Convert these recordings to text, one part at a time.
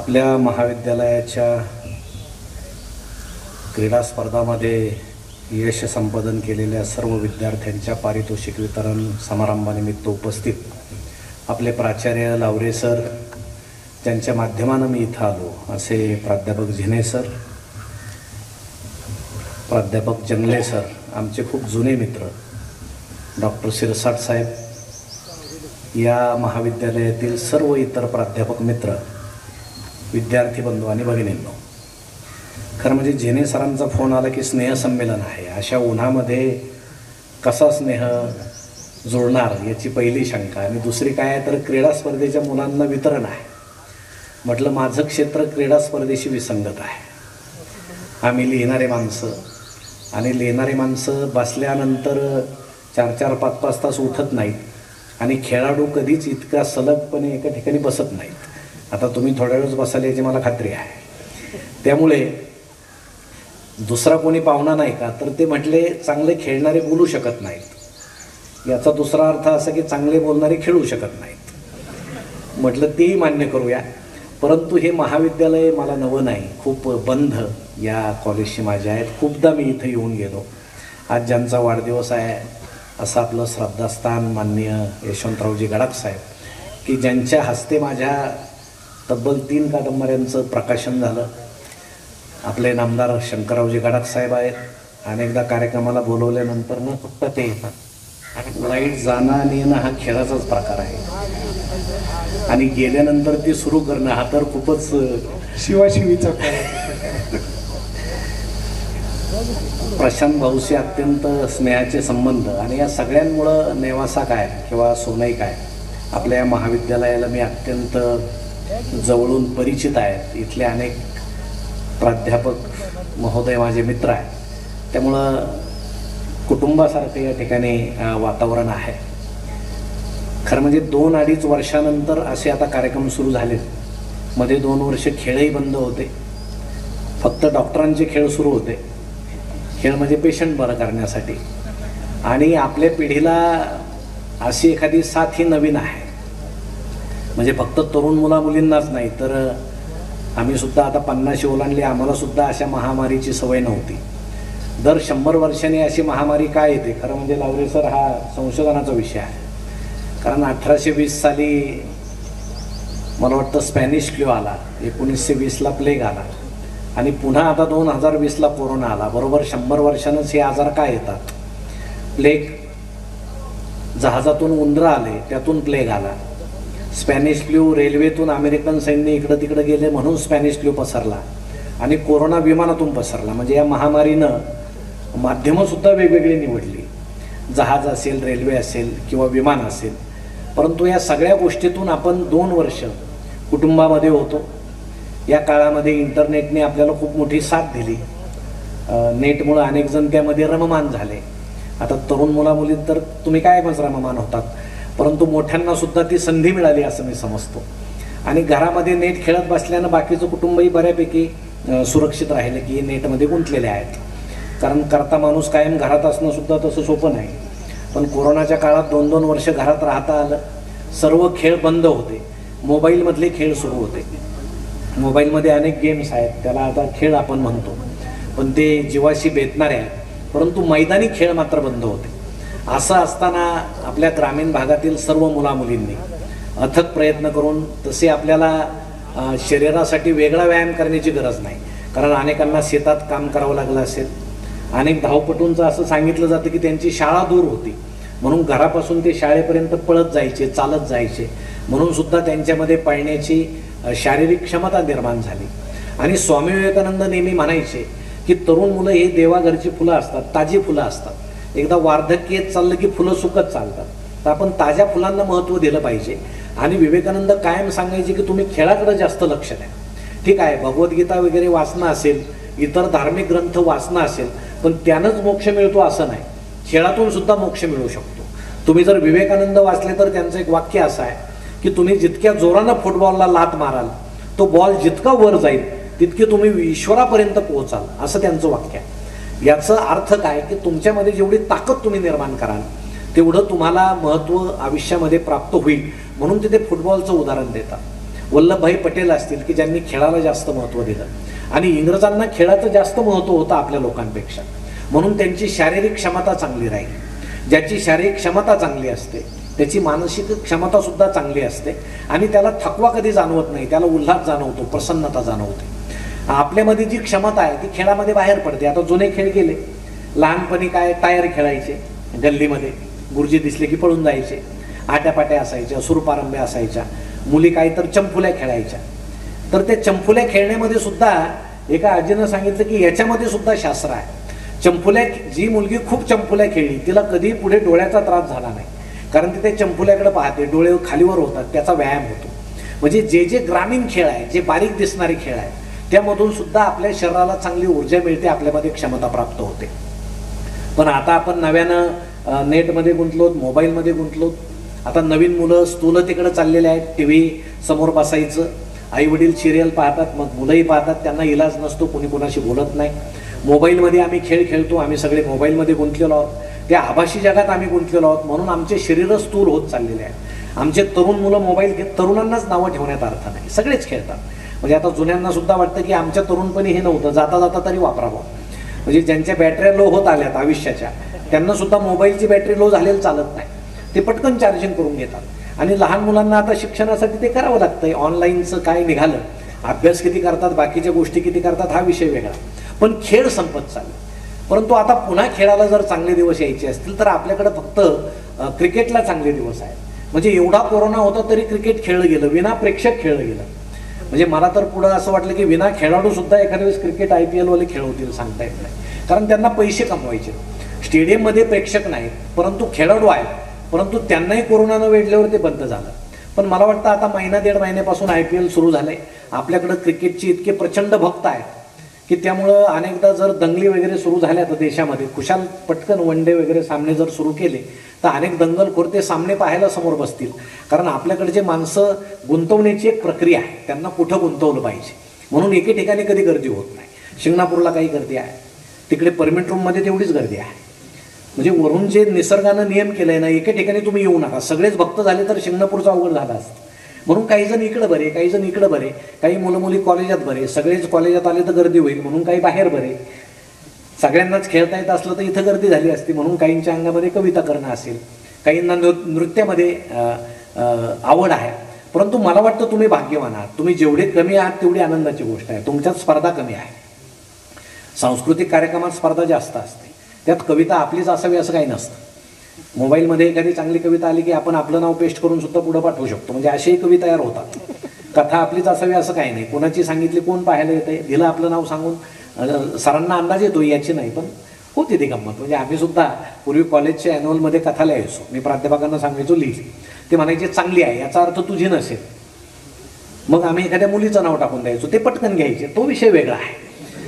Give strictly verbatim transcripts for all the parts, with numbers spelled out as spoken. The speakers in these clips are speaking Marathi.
आपल्या महाविद्यालयाच्या क्रीडा स्पर्धामध्ये यश संपादन केलेल्या सर्व विद्यार्थ्यांच्या पारितोषिक वितरण समारंभानिमित्त उपस्थित आपले प्राचार्य लावरे सर, ज्यांच्या माध्यमानं मी इथं आलो असे प्राध्यापक झिने सर, प्राध्यापक जंगले सर, आमचे खूप जुने मित्र डॉक्टर शिरसाट साहेब, या महाविद्यालयातील सर्व इतर प्राध्यापक मित्र, विद्यार्थी बंधू आणि भगिनींनो, खरं म्हणजे झिने सरांचा फोन आला की स्नेहसंमेलन आहे. अशा उन्हामध्ये कसा स्नेह जुळणार याची पहिली शंका. आणि दुसरी काय आहे तर क्रीडा स्पर्धेच्या मुलांना वितरण आहे. म्हटलं माझं क्षेत्र क्रीडा स्पर्धेशी विसंगत आहे. आम्ही लिहिणारे माणसं आणि लिहिणारी माणसं बसल्यानंतर चार चार पाच पाच तास उठत नाहीत आणि खेळाडू कधीच इतका सलगपणे एका ठिकाणी बसत नाहीत. आता तुम्ही थोड्या वेळच बसाल याची मला खात्री आहे. त्यामुळे दुसरा कोणी पाहुणा नाही का तर ते म्हटले चांगले खेळणारे बोलू शकत नाहीत. याचा दुसरा अर्थ असा की चांगले बोलणारे खेळू शकत नाहीत. म्हटलं तेही मान्य करूया, परंतु हे महाविद्यालय मला नवं नाही, खूप बंध या कॉलेजशी माझ्या आहेत. खूपदा मी इथं येऊन गेलो. आज ज्यांचा वाढदिवस आहे असं आपलं श्रद्धास्थान माननीय यशवंतरावजी गडाख साहेब, की ज्यांच्या हस्ते माझ्या तब्बल तीन कादंबऱ्यांचं प्रकाशन झालं. आपले नामदार शंकररावजी गडाख साहेब आहेत. अनेकदा कार्यक्रमाला बोलवल्यानंतर ना फक्त ते येतात आणि लाईट जाणं आणि येणं हा खेळाचाच प्रकार आहे आणि गेल्यानंतर ते सुरू करणं हा तर खूपच शिवाशिवीचा. प्रशांत भाऊशी अत्यंत स्नेहाचे संबंध आणि या सगळ्यांमुळं नेवासा काय किंवा सोनई काय आपल्या या महाविद्यालयाला मी अत्यंत जवळून परिचित आहेत. इथले अनेक प्राध्यापक महोदय माझे मित्र आहेत. त्यामुळं कुटुंबासारखं या ठिकाणी वातावरण आहे. खरं म्हणजे दोन अडीच वर्षानंतर असे आता कार्यक्रम सुरू झालेत. मध्ये दोन वर्ष खेळही बंद होते, फक्त डॉक्टरांचे खेळ सुरू होते. खेळ म्हणजे पेशंट बरं करण्यासाठी. आणि आपल्या पिढीला अशी एखादी साथ ही नवीन आहे. म्हणजे फक्त तरुण मुला मुलींनाच नाही तर आम्हीसुद्धा आता पन्नाशी ओलांडली, आम्हालासुद्धा अशा महामारीची सवय नव्हती. दर शंभर वर्षांनी अशी महामारी काय येते खरं म्हणजे लावरे सर हा संशोधनाचा विषय आहे. कारण अठराशे वीस साली मला वाटतं स्पॅनिश फ्लू आला, एकोणीसशे वीसला प्लेग आला आणि पुन्हा आता दोन हजार वीसला कोरोना आला. बरोबर शंभर वर्षांनंच हे आजार काय येतात. प्लेग, जहाजातून उंदरं आले त्यातून प्लेग आला. स्पॅनिश फ्लू रेल्वेतून अमेरिकन सैन्य इकडं तिकडं गेले म्हणून स्पॅनिश फ्लू पसरला आणि कोरोना विमानातून पसरला. म्हणजे या महामारीनं माध्यमंसुद्धा वेगवेगळी निवडली, जहाज असेल, रेल्वे असेल किंवा विमान असेल. परंतु या सगळ्या गोष्टीतून आपण दोन वर्ष कुटुंबामध्ये होतो. या काळामध्ये इंटरनेटने आपल्याला खूप मोठी साथ दिली. नेटमुळं अनेक जण त्यामध्ये रममान झाले. आता तरुण मुलामुली तर तुम्ही काय मग रममान होतात, परंतु मोठ्यांनासुद्धा ती संधी मिळाली असं मी समजतो. आणि घरामध्ये नेट खेळत बसल्यानं बाकीचं कुटुंबही बऱ्यापैकी सुरक्षित राहिलं की नेटमध्ये गुंतलेले आहेत. कारण करता माणूस कायम घरात असणं सुद्धा तसं सोपं नाही. पण कोरोनाच्या काळात दोन दोन वर्ष घरात राहता आलं. सर्व खेळ बंद होते, मोबाईलमधले खेळ सुरू होते. मोबाईलमध्ये अनेक गेम्स आहेत, त्याला आता खेळ आपण म्हणतो, पण ते जीवाशी बेतणारे आहेत. परंतु मैदानी खेळ मात्र बंद होते. असं असताना आपल्या ग्रामीण भागातील सर्व मुलामुलींनी अथक प्रयत्न करून, तसे आपल्याला शरीरासाठी वेगळा व्यायाम करण्याची गरज नाही, कारण अनेकांना शेतात काम करावं लागलं असेल. अनेक धावपटूंचं असं सांगितलं जातं की त्यांची शाळा दूर होती म्हणून घरापासून ते शाळेपर्यंत पळत जायचे, चालत जायचे, म्हणून सुद्धा त्यांच्यामध्ये पळण्याची शारीरिक क्षमता निर्माण झाली. आणि स्वामी विवेकानंद नेहमी म्हणायचे की तरुण मुलं हे देवाघरची फुलं असतात, ताजी फुलं असतात. एकदा वार्धक्य येत चाललं की फुलं सुकत चालतात. तर आपण ताज्या फुलांना महत्त्व दिलं पाहिजे. आणि विवेकानंद कायम सांगायचे की तुम्ही खेळाकडे जास्त लक्ष द्या. ठीक आहे, भगवद्गीता वगैरे वाचणं असेल, इतर धार्मिक ग्रंथ वाचणं असेल, पण त्यानंच मोक्ष मिळतो असं नाही. खेळातून सुद्धा मोक्ष मिळू शकतो. तुम्ही जर विवेकानंद वाचले तर त्यांचं एक वाक्य असं आहे की तुम्ही जितक्या जोरानं फुटबॉलला लात माराल तो बॉल जितका वर जाईल तितके तुम्ही ईश्वरापर्यंत पोहोचाल, असं त्यांचं वाक्य आहे. याचा अर्थ काय की तुमच्यामध्ये जेवढी ताकद तुम्ही निर्माण कराल तेवढं तुम्हाला महत्त्व आयुष्यामध्ये प्राप्त होईल. म्हणून तिथे फुटबॉलचं उदाहरण देतात. वल्लभभाई पटेल असतील की ज्यांनी खेळाला जास्त महत्त्व दिलं आणि इंग्रजांना खेळाचं जास्त महत्त्व होतं आपल्या लोकांपेक्षा, म्हणून त्यांची शारीरिक क्षमता चांगली राहील। ज्याची शारीरिक क्षमता चांगली असते त्याची मानसिक क्षमता सुद्धा चांगली असते आणि त्याला थकवा कधी जाणवत नाही, त्याला उल्हास जाणवतो, प्रसन्नता जाणवते। आपल्यामध्ये जी क्षमता आहे ती खेळामध्ये बाहेर पडते। आता जुने खेळ गेले, लहानपणी काय टायर खेळायचे गल्लीमध्ये, गुरुजी दिसले की पळून जायचे, आट्यापाट्या असायच्या, सुरपारंब्या असायच्या, मुली काही तर चंपुल्या खेळायच्या। तर ते चंपुल्या खेळण्यामध्ये सुद्धा एका आजीनं सांगितलं की याच्यामध्ये सुद्धा शास्त्र आहे। चंपुल्या, जी मुलगी खूप चंपुल्या खेळली तिला कधी पुढे डोळ्याचा त्रास झाला नाही, कारण ती ते चंपुल्याकडे पाहते, डोळे खालीवर होतात, त्याचा व्यायाम होतो। म्हणजे जे जे ग्रामीण खेळ आहे, जे बारीक दिसणारे खेळ आहे, त्यामधून सुद्धा आपल्या शरीराला चांगली ऊर्जा मिळते, आपल्यामध्ये क्षमता प्राप्त होते। पण आता आपण नव्यानं नेटमध्ये गुंतलोत, मोबाईलमध्ये गुंतलोत। आता नवीन मुलं स्थूल तिकडे चाललेले आहेत, टी व्ही समोर बसायचं, आई वडील सिरियल पाहतात, मग मुलंही पाहतात, त्यांना इलाज नसतो, कोणी कोणाशी बोलत नाही। मोबाईलमध्ये आम्ही खेळ खेळतो, आम्ही सगळे मोबाईलमध्ये गुंतलेलो आहोत, त्या आभासी जगात आम्ही गुंतलेलो आहोत, म्हणून आमचे शरीर स्थूल होत चाललेले आहेत। आमचे तरुण मुलं मोबाईल घेत, तरुणांनाच नावं ठेवण्यात अर्थ नाही, सगळेच खेळतात। म्हणजे आता जुन्यांना सुद्धा वाटतं की आमच्या तरुणपणी हे नव्हतं, जाता जाता तरी वापरावं। म्हणजे ज्यांच्या बॅटऱ्या लो होत आल्यात आयुष्याच्या, त्यांना सुद्धा मोबाईलची बॅटरी लो झालेली चालत नाही, ते पटकन चार्जिंग करून घेतात। आणि लहान मुलांना आता शिक्षणासाठी ते करावं लागतंय। ऑनलाईनचं काय निघालं, अभ्यास किती करतात, बाकीच्या गोष्टी किती करतात हा विषय वेगळा, पण खेळ संपत चालले। परंतु आता पुन्हा खेळाला जर चांगले दिवस यायचे असतील तर आपल्याकडे फक्त क्रिकेटला चांगले दिवस आहेत। म्हणजे एवढा कोरोना होता तरी क्रिकेट खेळलं गेलं, विना प्रेक्षक खेळलं गेलं। म्हणजे मला तर पुढं असं वाटलं की विना खेळाडू सुद्धा एखाद्या वेळेस क्रिकेट आय पी एलवाले खेळवतील, सांगता येत नाही, कारण त्यांना पैसे कमवायचे। स्टेडियममध्ये प्रेक्षक नाहीत परंतु खेळाडू आहेत, परंतु त्यांनाही कोरोनानं वेढल्यावर ते बंद झालं। पण मला वाटतं आता महिना दीड महिन्यापासून आय पी एल सुरू झालंय, आपल्याकडं क्रिकेटची इतके प्रचंड भक्त आहेत की त्यामुळं अनेकदा जर दंगली वगैरे सुरू झाल्या तर देशामध्ये खुशाल पटकन वन डे वगैरे सामने जर सुरू केले तर अनेक दंगलखोर ते सामने पाहायला समोर बसतील, कारण आपल्याकडचे माणसं गुंतवण्याची एक प्रक्रिया आहे, त्यांना कुठं गुंतवलं पाहिजे म्हणून एके ठिकाणी कधी गर्दी होत नाही। शिंगणापूरला काही गर्दी आहे, तिकडे परमिट रूममध्ये तेवढीच गर्दी आहे। म्हणजे वरून जे निसर्गानं नियम केलंय ना, एके ठिकाणी तुम्ही येऊ नका, सगळेच भक्त झाले तर शिंगणापूरचा अवघड झाला असतं। म्हणून काही जण इकडं बरे, काही जण इकडं बरे, काही मुलं मुली कॉलेजात बरे, सगळेच कॉलेजात आले तर गर्दी होईल म्हणून काही बाहेर बरे, सगळ्यांनाच खेळता येत असलं तर इथं गर्दी झाली असती म्हणून काहींच्या अंगामध्ये कविता करणं असेल, काहींना नृत्यामध्ये आवड आहे। परंतु मला वाटतं तुम्ही भाग्यवान आहात, तुम्ही जेवढे कमी आहात तेवढी आनंदाची गोष्ट आहे, तुमच्यात स्पर्धा कमी आहे। सांस्कृतिक कार्यक्रमात स्पर्धा जास्त असते, त्यात कविता आपलीच असावी असं काही नसतं। मोबाईलमध्ये एखादी चांगली कविता आली की आपण आपलं नाव पेस्ट करून सुद्धा पुढं पाठवू शकतो, म्हणजे असेही कवी तयार होतात। कथा आपलीच असावी असं काही नाही, कोणाची सांगितली कोण पाहायला येते, दिलं आपलं नाव सांगून सरांना अंदाज येतो याची नाही, पण होती ती गंमत। म्हणजे आम्ही सुद्धा पूर्वी कॉलेजच्या ॲन्युअलमध्ये कथा लिहायचो, मी प्राध्यापकांना सांगायचो लिही, ते म्हणायचे चांगली आहे याचा अर्थ तुझी नसेल, मग आम्ही एखाद्या मुलीचं नाव टाकून द्यायचो, ते पटकन घ्यायचे, तो विषय वेगळा आहे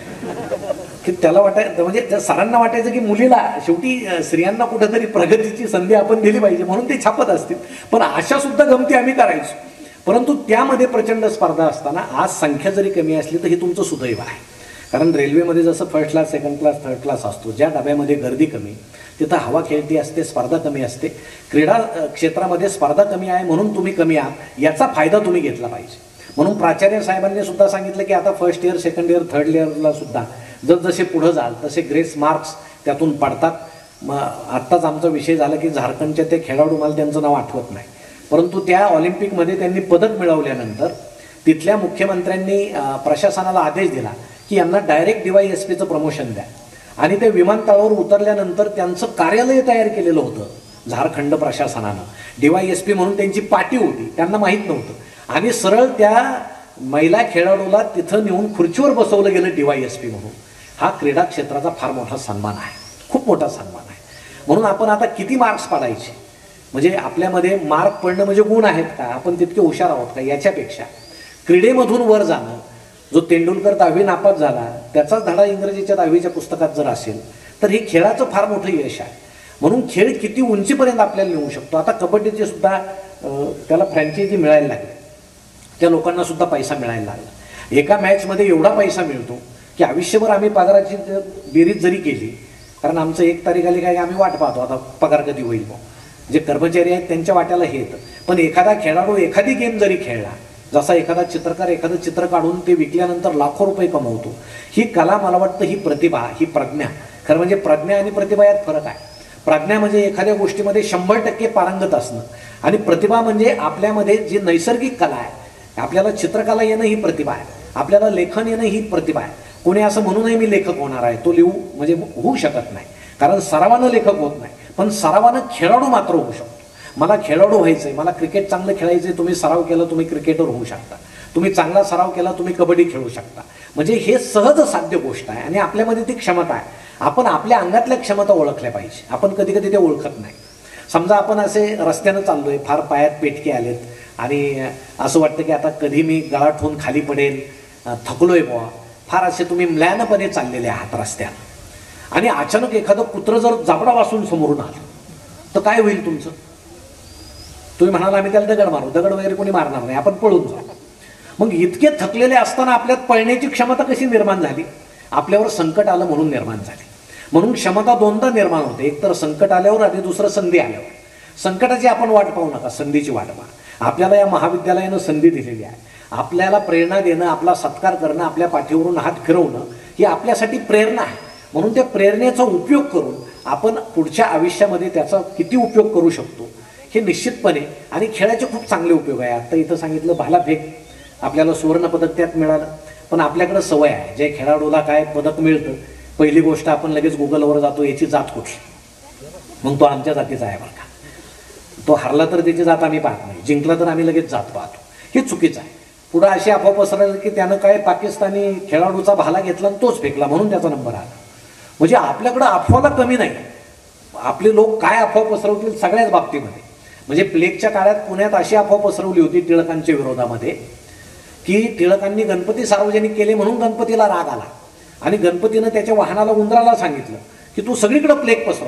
की त्याला वाटायचं, म्हणजे त्या सरांना वाटायचं की मुलीला शेवटी स्त्रियांना कुठेतरी प्रगतीची संधी आपण दिली पाहिजे म्हणून ते छापत असतील, पण अशा सुद्धा गमती आम्ही करायचो। परंतु त्यामध्ये प्रचंड स्पर्धा असताना आज संख्या जरी कमी असली तर हे तुमचं सुदैव आहे, कारण रेल्वेमध्ये जसं first class, second class, third class असतो, ज्या डब्यामध्ये गर्दी कमी तिथं हवा खेळती असते, स्पर्धा कमी असते। क्रीडा क्षेत्रामध्ये स्पर्धा कमी आहे म्हणून तुम्ही कमी आहात, याचा फायदा तुम्ही घेतला पाहिजे। म्हणून प्राचार्य साहेबांनी सुद्धा सांगितलं की आता first year, second year, third इयरला सुद्धा जसजसे पुढं जाल तसे ग्रेस मार्क्स त्यातून पडतात। मग आत्ताच आमचा विषय झाला की झारखंडच्या ते खेळाडू, मला त्यांचं नाव आठवत नाही, परंतु त्या ऑलिम्पिकमध्ये त्यांनी पदक मिळवल्यानंतर तिथल्या मुख्यमंत्र्यांनी प्रशासनाला आदेश दिला की यांना डायरेक्ट डी वाय एस पीचं प्रमोशन द्या, आणि ते विमानतळावर उतरल्यानंतर त्यांचं कार्यालय तयार केलेलं होतं झारखंड प्रशासनानं, डी वाय एस पी म्हणून त्यांची पाटी होती, त्यांना माहीत नव्हतं, आणि सरळ त्या महिला खेळाडूला तिथं नेऊन खुर्चीवर बसवलं गेलं डी वाय एस पी म्हणून। हा क्रीडा क्षेत्राचा फार मोठा सन्मान आहे, खूप मोठा सन्मान आहे। म्हणून आपण आता किती मार्क्स पाडायचे, म्हणजे आपल्यामध्ये मार्क पडणं म्हणजे गुण आहेत का, आपण तितके हुशार आहोत का, याच्यापेक्षा क्रीडेमधून वर जाणं। जो तेंडुलकर दहावी नापास झाला त्याचाच धडा इंग्रजीच्या दहावीच्या पुस्तकात जर असेल तर हे खेळाचं फार मोठं यश आहे। म्हणून खेळ किती उंचीपर्यंत आपल्याला नेऊ शकतो। आता कबड्डीचे सुद्धा त्याला फ्रँचायझी मिळायला लागली, त्या लोकांना सुद्धा पैसा मिळायला लागला। एका मॅचमध्ये एवढा पैसा मिळतो की आयुष्यभर आम्ही पगाराची बेरीज जरी केली, कारण आमचं एक तारीख आली काय आम्ही वाट पाहतो आता पगार कधी होईल, जे कर्मचारी आहेत त्यांच्या वाट्याला हे येतं, पण एखादा खेळाडू एखादी गेम जरी खेळला जसा एखादा चित्रकार एखादं चित्र काढून ते विकल्यानंतर लाखो रुपये कमवतो, ही कला मला वाटतं ही प्रतिभा, ही प्रज्ञा. खरं म्हणजे प्रज्ञा आणि प्रतिभा यात फरक आहे. प्रज्ञा म्हणजे एखाद्या गोष्टीमध्ये शंभर टक्के पारंगत असणं, आणि प्रतिभा म्हणजे आपल्यामध्ये जी नैसर्गिक कला आहे, आपल्याला चित्रकला येणं ही प्रतिभा आहे, आपल्याला लेखन येणं ही प्रतिभा आहे. कोणी असं म्हणू नये मी लेखक होणार आहे, तो लिहू म्हणजे होऊ शकत नाही, कारण सरावानं लेखक होत नाही, पण सरावानं खेळाडू मात्र होऊ शकतो. मला खेळाडू व्हायचं आहे, मला क्रिकेट चांगलं खेळायचं आहे, तुम्ही सराव केला तुम्ही क्रिकेटर होऊ शकता, तुम्ही चांगला सराव केला तुम्ही कबड्डी खेळू शकता. म्हणजे हे सहज साध्य गोष्ट आहे आणि आपल्यामध्ये ती क्षमता आहे. आपण आपल्या अंगातल्या क्षमता ओळखल्या पाहिजे. आपण कधी कधी ते ओळखत नाही. समजा आपण असे रस्त्यानं चाललोय, फार पायात पेटके आलेत आणि असं वाटतं की आता कधी मी गळा ठेवून खाली पडेल, थकलोय बुवा, फार असे तुम्ही म्लानपणे चाललेले आहात रस्त्यानं, आणि अचानक एखादं कुत्रं जर जाबडा वासून समोरून आलं तर काय होईल तुमचं? तुम्ही म्हणाल आम्ही त्याला दगड मारू. दगड वगैरे कोणी मारणार नाही, आपण पळून जाऊ. मग इतके थकलेले असताना आपल्यात पळण्याची क्षमता कशी निर्माण झाली? आपल्यावर संकट आलं म्हणून निर्माण झाली. म्हणून क्षमता दोनदा निर्माण होते, एक तर संकट आल्यावर आणि दुसरं संधी आल्यावर. संकटाची आपण वाट पाहू नका, संधीची वाट पहा. आपल्याला या महाविद्यालयानं संधी दिलेली आहे. आपल्याला प्रेरणा देणं, आपला सत्कार करणं, आपल्या पाठीवरून हात फिरवणं ही आपल्यासाठी प्रेरणा आहे. म्हणून त्या प्रेरणेचा उपयोग करून आपण पुढच्या आयुष्यामध्ये त्याचा किती उपयोग करू शकतो हे निश्चितपणे, आणि खेळाचे खूप चांगले उपयोग आहे. आता इथं सांगितलं भालाफेक, आपल्याला सुवर्णपदक त्यात मिळालं, पण आपल्याकडे सवय आहे, जे खेळाडूला काय पदक मिळतं पहिली गोष्ट आपण लगेच गुगलवर जातो, याची जात कुठली, मग तो आमच्या जातीचा आहे बरं का. तो हरला तर त्याची जात आम्ही पाहत नाही, जिंकला तर आम्ही लगेच जात पाहतो. हे चुकीचं आहे. पुढं अशी अफवा पसरली की त्यानं काय पाकिस्तानी खेळाडूचा भाला घेतला आणि तोच फेकला म्हणून त्याचा नंबर आला. म्हणजे आपल्याकडं अफवाला कमी नाही. आपले लोक काय अफवा पसरवतील सगळ्याच बाबतीमध्ये. म्हणजे प्लेगच्या काळात पुण्यात अशी अफवा पसरवली होती टिळकांच्या विरोधामध्ये की टिळकांनी गणपती सार्वजनिक केले म्हणून गणपतीला राग आला, आणि गणपतीनं त्याच्या वाहनाला उंदराला सांगितलं की तू सगळीकडे प्लेग पसरव.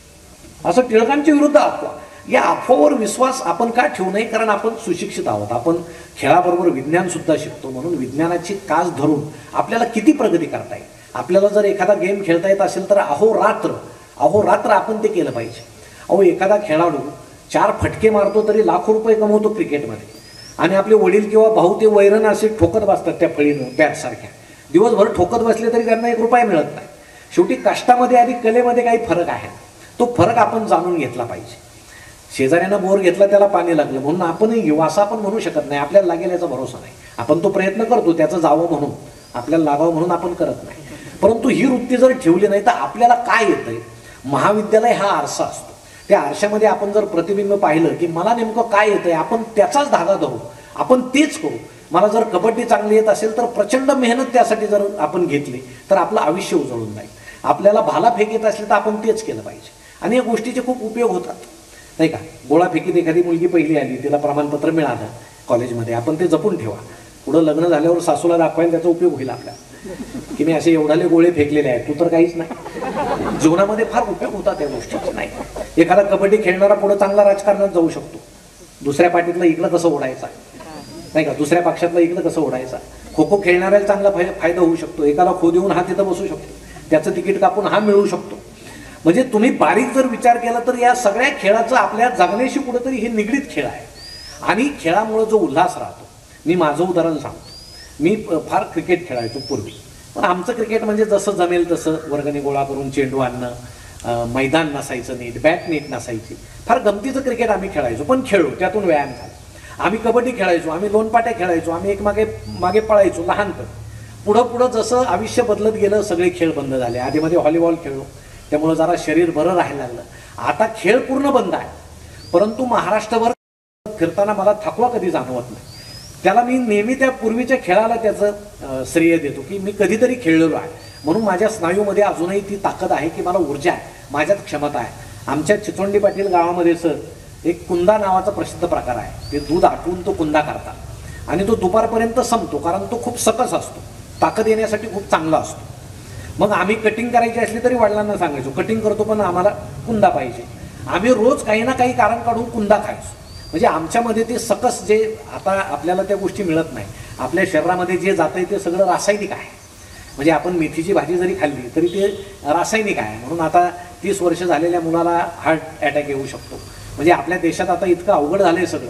असं टिळकांच्या विरुद्ध अफवा. या अफवावर विश्वास आपण का ठेवू नये? कारण आपण सुशिक्षित आहोत, आपण खेळाबरोबर विज्ञान सुद्धा शिकतो. म्हणून विज्ञानाची कास धरून आपल्याला किती प्रगती करता येईल. आपल्याला जर एखादा गेम खेळता येत असेल तर अहोरात्र अहोरात्र आपण ते केलं पाहिजे. अहो, एखादा खेळाडू चार फटके मारतो तरी लाखो रुपये कमवतो क्रिकेटमध्ये, आणि आपले वडील किंवा भाऊ ते वैरण असे ठोकत बसतात त्या फळीनं बॅटसारख्या, दिवसभर ठोकत बसले तरी त्यांना एक रुपया मिळत नाही. शेवटी कष्टामध्ये आणि कलेमध्ये काही फरक आहे. तो फरक आपण जाणून घेतला पाहिजे. शेजाऱ्यानं बोर घेतला त्याला पाणी लागलं म्हणून आपणही घेऊ असं आपण म्हणू शकत नाही. आपल्याला लागेल याचा भरोसा नाही. आपण तो प्रयत्न करतो त्याचं जावं म्हणून, आपल्याला लागावं म्हणून आपण करत नाही. परंतु ही वृत्ती जर ठेवली नाही तर आपल्याला काय येतंय? महाविद्यालय हा आरसा असतो. त्या आरशामध्ये आपण जर प्रतिबिंब पाहिलं की मला नेमकं काय येतंय, आपण त्याचाच धागा धरू, आपण तेच करू. मला जर कबड्डी चांगली येत असेल तर प्रचंड मेहनत त्यासाठी जर आपण घेतली तर आपलं आयुष्य उजळून जाईल. आपल्याला भालाफेक येत असेल तर आपण तेच केलं पाहिजे. आणि या गोष्टीचे खूप उपयोग होतात नाही का. गोळाफेकीत एखादी मुलगी पहिली आली, तिला प्रमाणपत्र मिळालं कॉलेजमध्ये, आपण ते जपून ठेवा. पुढं लग्न झाल्यावर सासूला दाखवायला त्याचा उपयोग होईल आपल्याला की मी असे एवढाले गोळे फेकलेले आहेत, तू तर काहीच नाही. जीवनामध्ये फार उपयोग होता त्या गोष्टीचा नाही. एखादा कबड्डी खेळणारा पुढे चांगला राजकारणात जाऊ शकतो. दुसऱ्या पार्टीतला इकडं कसं ओढायचा नाही का, दुसऱ्या पक्षातला इकडं कसं ओढायचा. खो खो खेळणाऱ्याला चांगला फायदा होऊ शकतो. एकाला खो देऊन हा तिथं बसू शकतो, त्याचं तिकीट कापून हा मिळू शकतो. म्हणजे तुम्ही बारीक जर विचार केला तर या सगळ्या खेळाचं आपल्या जगण्याशी कुठेतरी हे निगडीत खेळ आहे. आणि खेळामुळे जो उल्हास राहतो, मी माझं उदाहरण सांगतो. मी फार क्रिकेट खेळायचो पूर्वी, पण आमचं क्रिकेट म्हणजे जसं जमेल तसं वर्गणी गोळा करून चेंडू आणणं, मैदान नसायचं नीट, बॅट नीट नसायची, फार गमतीचं क्रिकेट आम्ही खेळायचो. पण खेळू त्यातून व्यायाम झाला. आम्ही कबड्डी खेळायचो, आम्ही लोणपाट्या खेळायचो, आम्ही एक मागे मागे पळायचो लहानपण. पुढं पुढं जसं आयुष्य बदलत गेलं सगळे खेळ बंद झाले. आधीमध्ये व्हॉलीबॉल खेळलो, त्यामुळे जरा शरीर बरं राहायला लागलं. आता खेळ पूर्ण बंद आहे, परंतु महाराष्ट्रभर फिरताना मला थकवा कधी जाणवत नाही. त्याला मी नेहमी त्या पूर्वीच्या खेळाला त्याचं श्रेय देतो की मी कधीतरी खेळलेलो आहे, म्हणून माझ्या स्नायूमध्ये अजूनही ती ताकद आहे की मला ऊर्जा आहे, माझ्यात क्षमता आहे. आमच्या चिचोंडी पाटील गावामध्ये सर एक कुंदा नावाचा प्रसिद्ध प्रकार आहे. ते दूध आटवून तो कुंदा करतात आणि तो दुपारपर्यंत संपतो, कारण तो खूप सकस असतो, ताकद येण्यासाठी खूप चांगला असतो. मग आम्ही कटिंग करायची असली तरी वडिलांना सांगायचो कटिंग करतो पण आम्हाला कुंदा पाहिजे. आम्ही रोज काही ना काही कारण काढून कुंदा खायचो. म्हणजे आमच्यामध्ये ते सकस जे आता आपल्याला त्या गोष्टी मिळत नाही. आपल्या शरीरामध्ये जे जातंय ते सगळं रासायनिक आहे. म्हणजे आपण मेथीची भाजी जरी खाल्ली तरी ते रासायनिक आहे. म्हणून आता तीस वर्ष झालेल्या मुलाला हार्ट अटॅक येऊ शकतो. म्हणजे आपल्या देशात आता इतकं अवघड झालंय सगळं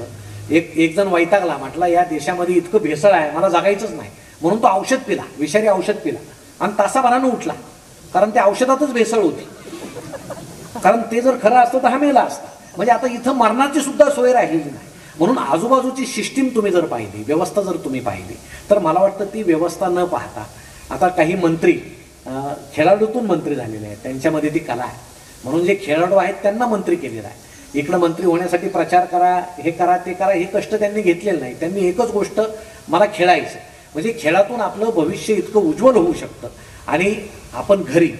एक एक जण वैतागला, म्हटला या देशामध्ये इतकं भेसळ आहे, मला जगायचंच नाही, म्हणून तो औषध पिला, विषारी औषध पिला आणि तासाभरानं उठला, कारण त्या औषधातच भेसळ होती. कारण ते जर खरं असतं तर हा मेला असता. म्हणजे आता इथं मरणाची सुद्धा सोय राहिलेली नाही. म्हणून आजूबाजूची सिस्टीम तुम्ही जर पाहिली, व्यवस्था जर तुम्ही पाहिली, तर मला वाटतं ती व्यवस्था न पाहता आता काही मंत्री खेळाडूतून मंत्री झालेले आहेत, त्यांच्यामध्ये ती कला आहे, म्हणून जे खेळाडू आहेत त्यांना मंत्री केलेलं आहे. इकडं मंत्री होण्यासाठी प्रचार करा, हे करा, ते करा, हे कष्ट त्यांनी घेतलेलं नाही. त्यांनी एकच गोष्ट, मला खेळायचं. म्हणजे खेळातून आपलं भविष्य इतकं उज्ज्वल होऊ शकतं. आणि आपण घरी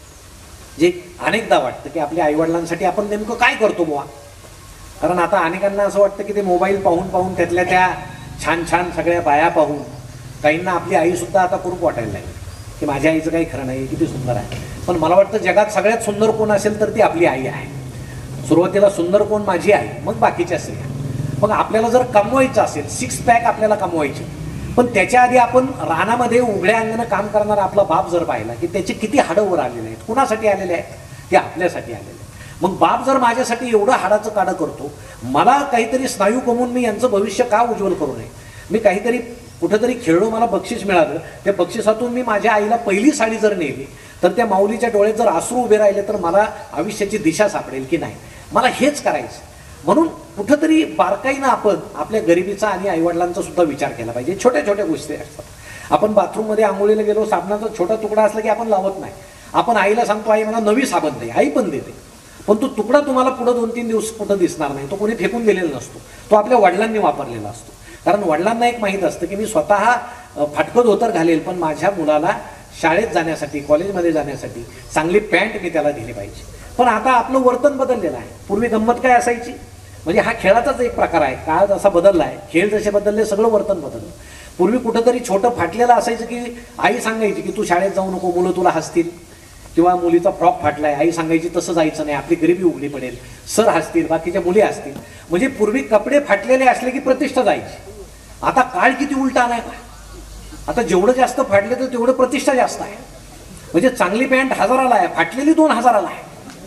जे अनेकदा वाटतं की आपल्या आईवडिलांसाठी आपण नेमकं काय करतो बुवा, कारण आता अनेकांना असं वाटतं की ते मोबाईल पाहून पाहून त्यातल्या त्या छान छान सगळ्या बाया पाहून काहींना आपली आईसुद्धा आता कुरूप वाटायला लागली की माझ्या आईचं काही खरं नाही, किती सुंदर आहे. पण मला वाटतं जगात सगळ्यात सुंदर कोण असेल तर ती आपली आई आहे. सुरुवातीला सुंदर कोण, माझी आई, मग बाकीच्या स्त्रिया. मग आपल्याला जर कमवायचं असेल, सिक्स पॅक आपल्याला कमवायचे, पण त्याच्या आधी आपण रानामध्ये उघड्या अंगानं काम करणारा आपला बाप जर पाहिला की त्याचे किती हाडं वर आलेले आहेत, कुणासाठी आलेले आहेत, ते आपल्यासाठी आलेले आहेत. मग बाप जर माझ्यासाठी एवढं हाडाचं काढं करतो, मला काहीतरी स्नायू कमवून मी यांचं भविष्य का उज्ज्वल करू नये. मी काहीतरी कुठेतरी खेळलो, मला बक्षीस मिळालं, त्या बक्षिसातून मी माझ्या आईला पहिली साडी जर नेली तर त्या माऊलीच्या डोळ्यात जर अश्रू उभे राहिले तर मला आयुष्याची दिशा सापडेल की नाही. मला हेच करायचं. म्हणून कुठंतरी बारकाईनं आपण आपल्या गरिबीचा आणि आईवडिलांचा सुद्धा विचार केला पाहिजे. छोट्या छोट्या गोष्टी असतात. आपण बाथरूममध्ये आंघोळीला गेलो, साबणाचा छोटा तुकडा असला की आपण लावत नाही. आपण आईला सांगतो, आई मला नवी साबण दे, आई पण देते, पण तो तुकडा तुम्हाला पुढे दोन तीन दिवस कुठं दिसणार नाही. तो कोणी फेकून दिलेला नसतो, तो आपल्या वडिलांनी वापरलेला असतो. कारण वडिलांना एक माहीत असतं की मी स्वतः फाटकं धोतर घालेल, पण माझ्या मुलाला शाळेत जाण्यासाठी, कॉलेजमध्ये जाण्यासाठी चांगली पॅन्ट मी त्याला दिली पाहिजे. पण आता आपलं वर्तन बदललेलं आहे. पूर्वी गंमत काय असायची, म्हणजे हा खेळाचाच एक प्रकार आहे. काळ जसा बदलला आहे, खेळ जसे बदलले, सगळं वर्तन बदललं. पूर्वी कुठंतरी छोटं फाटलेलं असायचं की आई सांगायची की तू शाळेत जाऊ नको, मुलं तुला हसतील, किंवा मुलीचा फ्रॉक फाटलाय, आई सांगायची तसं जायचं नाही, आपली गरिबी उघडी पडेल, सर हसतील, बाकीच्या मुली हसतील. म्हणजे पूर्वी कपडे फाटलेले असले की प्रतिष्ठा जायची. आता काळ किती उलटा आलाय का, आता जेवढं जास्त फाटले तर तेवढं प्रतिष्ठा जास्त आहे. म्हणजे चांगली पॅन्ट हजाराला आहे, फाटलेली दोन हजाराला आहे.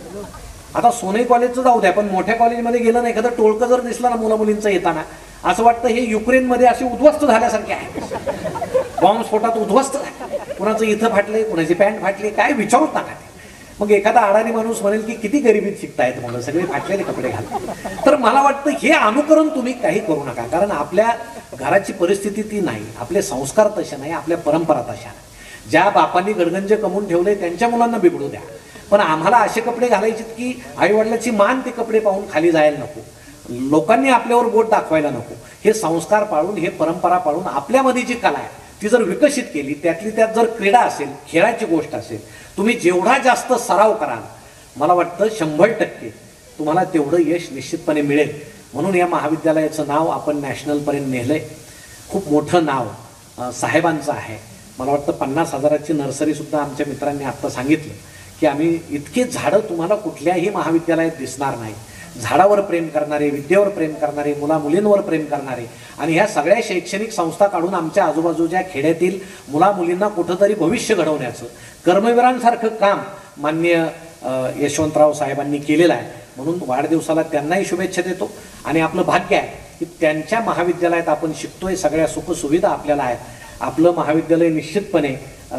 आता सोनई कॉलेजचं जाऊ द्या, पण मोठ्या कॉलेजमध्ये गेलं नाही, एखादं टोळकं जर दिसलं ना मुला मुलींचं येताना, असं वाटतं हे युक्रेनमध्ये असे उद्ध्वस्त झाल्यासारखे आहे, बॉम्बस्फोटात उद्ध्वस्त झाले. कुणाचं इथं फाटले, कुणाची पॅन्ट फाटली, काय विचारूच नका. मग एखादा अडाणी माणूस म्हणेल की किती गरिबीत शिकतायत म्हणून, सगळे फाटलेले कपडे घालतात. तर मला वाटतं हे अनुकरण तुम्ही काही करू नका, कारण आपल्या घराची परिस्थिती ती नाही, आपले संस्कार तसे नाही, आपल्या परंपरा तशा नाही. ज्या बापांनी गडगंज कमवून ठेवले त्यांच्या मुलांना बिघडू द्या, पण आम्हाला असे कपडे घालायचे की आईवडिलाची मान ते कपडे पाहून खाली जायला नको, लोकांनी आपल्यावर बोट दाखवायला नको. हे संस्कार पाळून, हे परंपरा पाळून आपल्यामध्ये जी कला आहे ती जर विकसित केली, त्यातली त्यात जर क्रीडा असेल, खेळाची गोष्ट असेल, तुम्ही जेवढा जास्त सराव कराल, मला वाटतं शंभर टक्के तुम्हाला तेवढं यश निश्चितपणे मिळेल. म्हणून या महाविद्यालयाचं नाव आपण नॅशनलपर्यंत नेलंय. खूप मोठं नाव साहेबांचं आहे. मला वाटतं पन्नास हजाराची नर्सरीसुद्धा आमच्या मित्रांनी आत्ता सांगितलं की आम्ही इतके झाडं तुम्हाला कुठल्याही महाविद्यालयात दिसणार नाही. झाडावर प्रेम करणारे, विद्येवर प्रेम करणारे, मुला मुलींवर प्रेम करणारे, आणि ह्या सगळ्या शैक्षणिक संस्था काढून आमच्या आजूबाजूच्या खेड्यातील मुला मुलींना कुठंतरी भविष्य घडवण्याचं कर्मवीरांसारखं काम माननीय यशवंतराव साहेबांनी केलेलं आहे. म्हणून वाढदिवसाला त्यांनाही शुभेच्छा देतो. आणि आपलं भाग्य आहे की त्यांच्या महाविद्यालयात आपण शिकतोय, सगळ्या सुखसुविधा आपल्याला आहेत. आपलं महाविद्यालय निश्चितपणे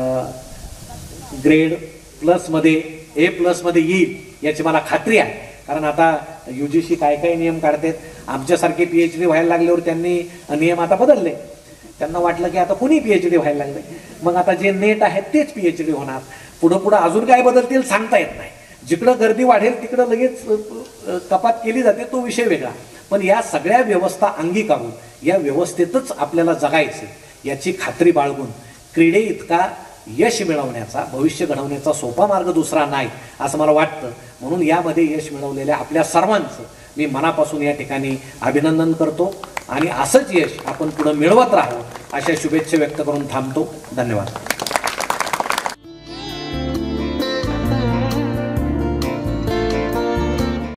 ग्रेड प्लसमध्ये, ए प्लसमध्ये येईल याची मला खात्री आहे. कारण आता यू जी सी काय काय नियम काढतात. आमच्यासारखे पी एच डी व्हायला लागल्यावर त्यांनी नियम आता बदलले. त्यांना वाटलं की आता कुणी पी एच डी व्हायला लागले, मग आता जे नेट आहेत तेच पी एच डी होणार. पुढं पुढं अजून काय बदलतील सांगता येत नाही. जिकडं गर्दी वाढेल तिकडं लगेच कपात केली जाते, तो विषय वेगळा. पण या सगळ्या व्यवस्था अंगीकारून या व्यवस्थेतच आपल्याला जगायचे याची खात्री बाळगून क्रीडे इतका यश मिळवण्याचा, भविष्य घडवण्याचा सोपा मार्ग दुसरा नाही असं मला वाटतं. म्हणून यामध्ये यश मिळवलेल्या आपल्या सर्वांचं मी मनापासून या ठिकाणी अभिनंदन करतो. आणि असंच यश आपण पुढे मिळवत राहू अशा शुभेच्छा व्यक्त करून थांबतो. धन्यवाद.